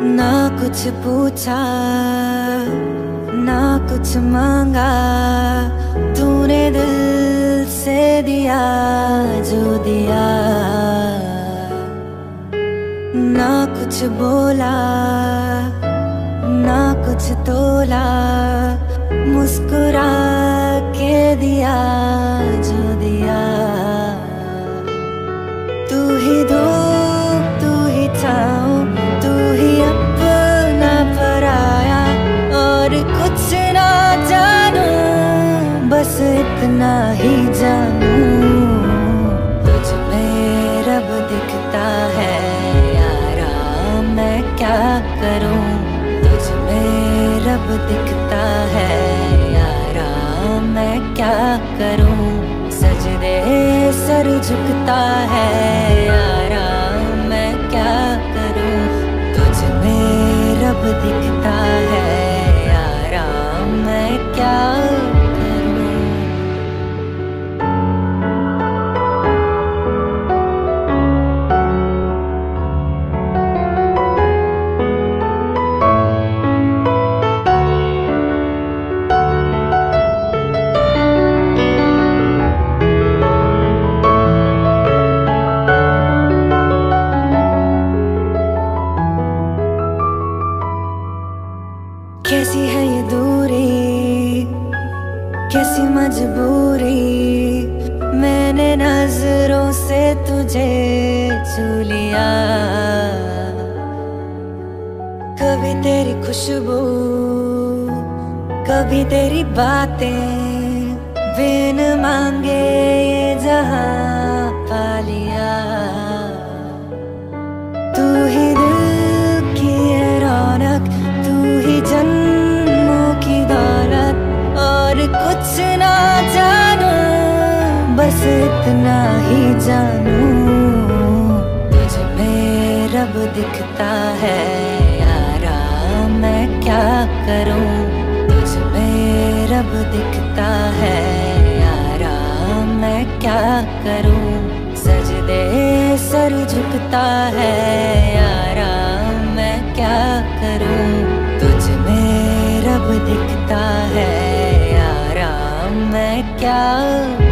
ना कुछ पूछा ना कुछ मांगा, तूने दिल से दिया जो दिया। ना कुछ बोला ना कुछ तोला, मुस्कुरा के दिया जो दिया। तू ही धूप तू ही छाँव, तू ही अपना पराया, और कुछ ना जानू बस इतना ही जानू। तुझ में रब दिखता है यारा, मैं क्या करूं। तुझ में रब दिखता है यारा, मैं क्या करूं। सजदे सर झुकता है यारा, मैं क्या करूं। तुझ में रब दिखता है यारा, मैं क्या करूं। कैसी है ये दूरी, कैसी मजबूरी, मैंने नजरों से तुझे छू लिया। कभी तेरी खुशबू कभी तेरी बातें, बिन मांगे ये जहां पा लिया। तू ही दिल की है रौनक, तू ही जन्मों की दौलत, और कुछ ना जानू बस इतना ही जानू। तुझ में रब दिखता है यारा, मैं क्या करूं। तुझ में रब दिखता है यारा, मैं क्या करूं। सजदे सर झुकता है यारा, मैं क्या करूं। तुझ में रब दिखता है यारा, मैं क्या